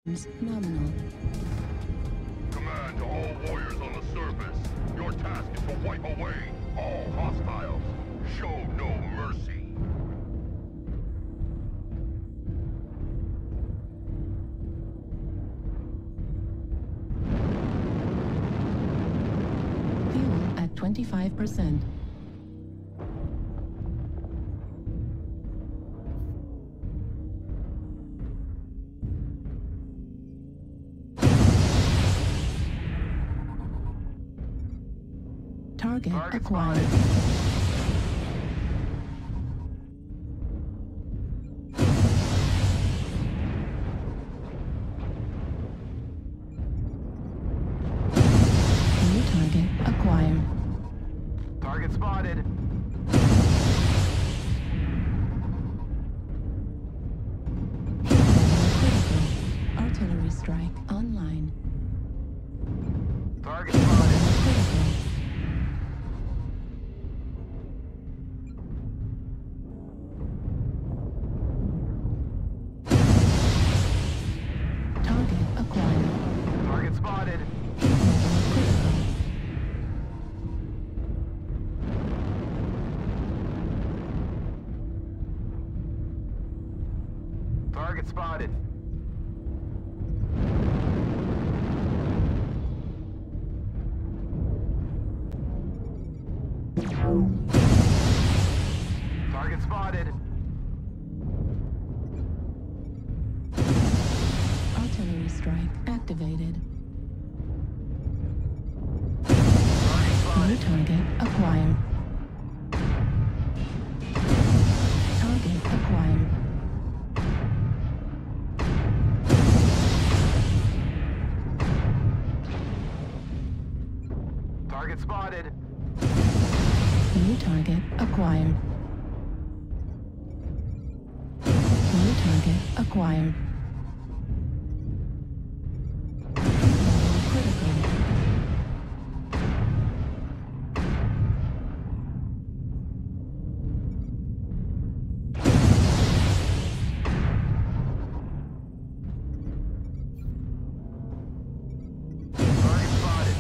Nominal. Command to all warriors on the surface. Your task is to wipe away all hostiles. Show no mercy. Fuel at 25%. Target acquired. New target acquired. Target spotted. Critical. Artillery strike online. Target spotted. Critical. Target acquired. Target spotted. Critical. Target spotted. Target spotted. Artillery strike activated. New Target spotted. target acquired. Target acquired. Target spotted. New target acquired. New target acquired. Critical. Target spotted.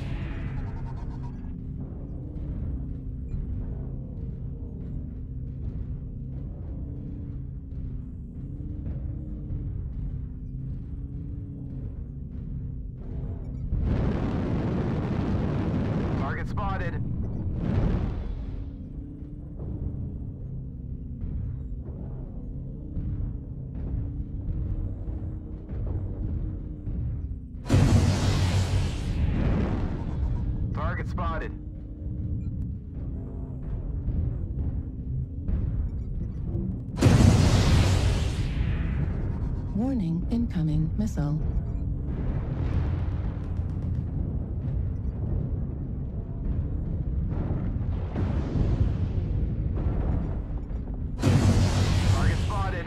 Target spotted. Target spotted. Warning, incoming missile. Target spotted.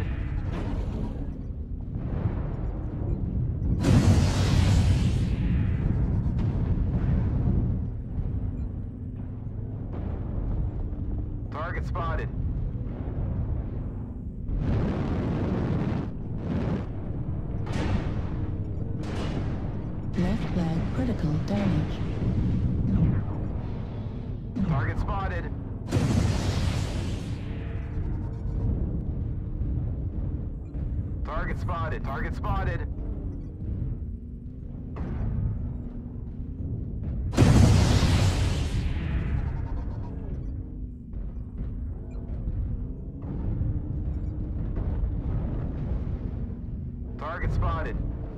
Target spotted. Left flag critical damage. Target spotted. Target spotted. Target spotted. Target spotted.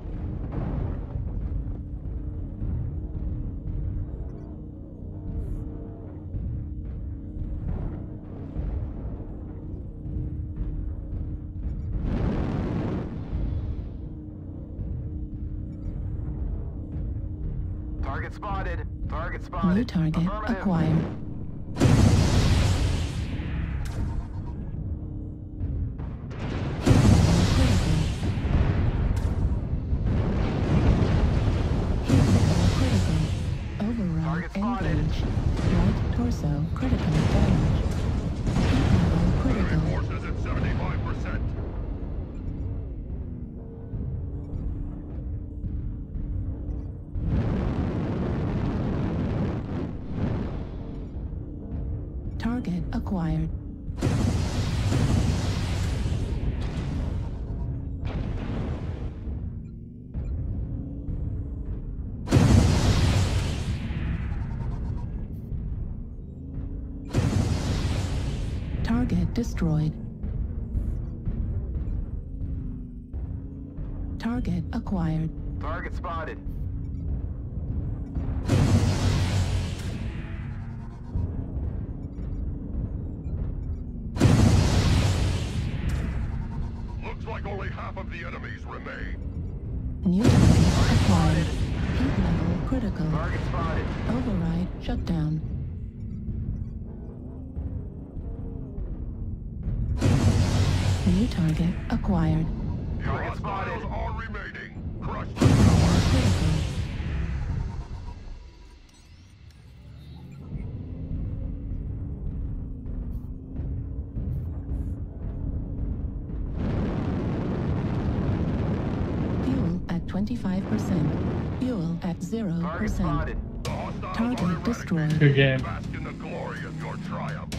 Target spotted. Target spotted. New target Affirmative. acquired. Override Target spotted. engaged. Right torso critical damage. Critical. Forces at 75%. Target acquired. Target destroyed. Target acquired. Target spotted. Looks like only half of the enemies remain. New target acquired. Heat level critical. Target spotted. Override shut down. New target acquired. Your Target spotted. hostiles are remaining. Crush Heat the tower. level critical. Fuel at 25%. Fuel at Target 0%. spotted. The hostiles are Target eradicated. destroyed. Good game. Bask in the glory of your triumph.